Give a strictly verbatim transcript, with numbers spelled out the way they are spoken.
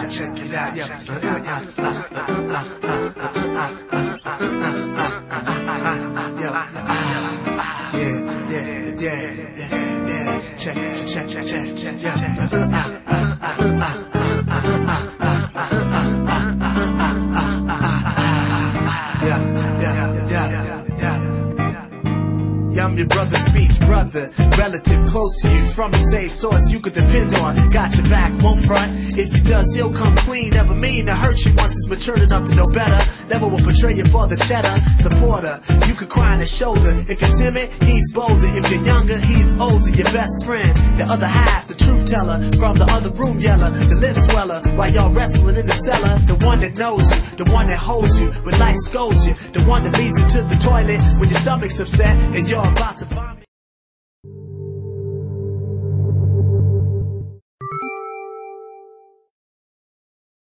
out, check it out, yeah. Yeah, yeah, yeah, yeah, yeah. Check, check, check, check, check, yeah. I'm your brother, speech brother, relative close to you, from a safe source you could depend on. Got your back, won't front. If he does, he'll come clean. Never mean to hurt you once he's matured enough to know better. Never will betray you for the cheddar. Supporter, you could cry on his shoulder. If you're timid, he's bolder. If you're younger, he's older. Your best friend, the other half, the truth teller. From the other room yeller, the lip sweller, while y'all wrestling in the cellar. The one that knows you, the one that holds you when life scolds you, the one that leads you to the toilet when your stomach's upset and you're about to vomit.